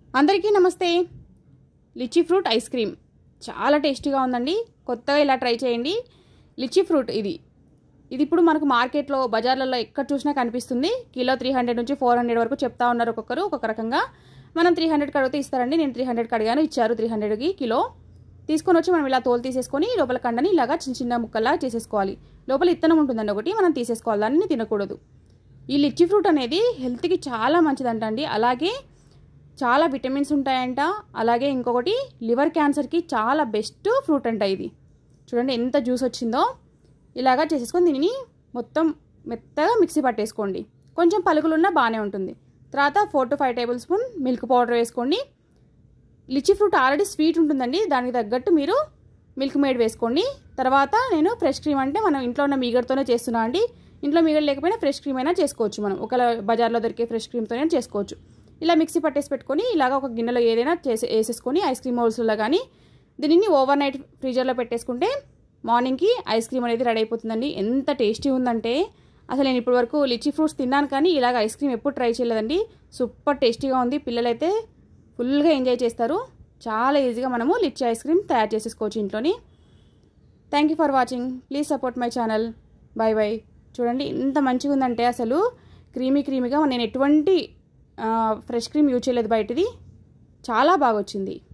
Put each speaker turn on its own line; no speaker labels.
అందరికీ నమస్తే. Lychee fruit ice cream చాలా టేస్టీగా ఉందండి. కొత్తగా ఇలా ట్రై చేయండి. లిచీ ఫ్రూట్ ఇది ఇప్పుడు మనకు మార్కెట్లో బజార్లలో ఎక్కడ చూసినా కనిపిస్తుంది. కిలో 300 నుంచి 400 వరకు చెప్తా ఉన్నారు ఒక్కొక్కరు ఒక్కొక్క రకంగా. మనం 300 కడిగితే ఇస్తారండి. నేను 300 కడిగాను, ఇచ్చారు 300కి కిలో. తీసుకొని వచ్చి మనం ఇలా తోలు తీసేసుకొని లోపల కండని ఇలాగా చిన్న చిన్న ముక్కల్లా చేసేసుకోవాలి. లోపల ఇత్తనం ఉంటుందండి ఒకటి, మనం తీసేసుకోవాలి, దాన్ని తినకూడదు. ఈ లిచీ ఫ్రూట్ అనేది హెల్త్కి చాలా మంచిదంట అండి. అలాగే చాలా విటమిన్స్ ఉంటాయంట. అలాగే ఇంకొకటి లివర్ క్యాన్సర్కి చాలా బెస్ట్ ఫ్రూట్ అంట. ఇది చూడండి ఎంత జ్యూస్ వచ్చిందో. ఇలాగా చేసేసుకొని దీనిని మొత్తం మెత్తగా మిక్సీ పట్టేసుకోండి. కొంచెం పలుకులున్నా బాగానే ఉంటుంది. తర్వాత 4 to 5 tablespoon milk powder వేసుకోండి. లిచీ ఫ్రూట్ ఆల్రెడీ స్వీట్ ఉంటుందండి, దానికి తగ్గట్టు మీరు మిల్క్ మేడ్ వేసుకోండి. తర్వాత నేను ఫ్రెష్ క్రీమ్ అంటే మనం ఇంట్లో ఉన్న మీగడతోనే చేస్తున్నా అండి. ఇంట్లో మీగడ లేకపోయినా ఫ్రెష్ క్రీమ్ అయినా చేసుకోవచ్చు. మనం ఒకవేళ బజార్లో దొరికే ఫ్రెష్ క్రీమ్తోనే చేసుకోవచ్చు. ఇలా మిక్సీ పట్టేసి పెట్టుకొని ఇలాగ ఒక గిన్నెలో ఏదైనా వేసేసుకొని ఐస్ క్రీమ్ హౌల్స్లో కానీ దీనిని ఓవర్ నైట్ ఫ్రీజర్లో పెట్టేసుకుంటే మార్నింగ్కి ఐస్ క్రీమ్ అనేది రెడీ అయిపోతుందండి. ఎంత టేస్టీ ఉందంటే అసలు నేను ఇప్పటి వరకు లిచీ ఫ్రూట్స్ తిన్నాను కానీ ఇలాగ ఐస్ క్రీమ్ ఎప్పుడు ట్రై చేయలేదండి. సూపర్ టేస్టీగా ఉంది. పిల్లలైతే ఫుల్గా ఎంజాయ్ చేస్తారు. చాలా ఈజీగా మనము లిచీ ఐస్ క్రీమ్ తయారు చేసేసుకోవచ్చు ఇంట్లోని. Thank you for watching. Please support my channel. Bye bye. చూడండి ఎంత మంచిగా ఉందంటే అసలు క్రీమీగా. నేను ఎటువంటి ఫ్రెష్ క్రీమ్ యూజ్ చేయలేదు బయటిది. చాలా బాగా వచ్చింది.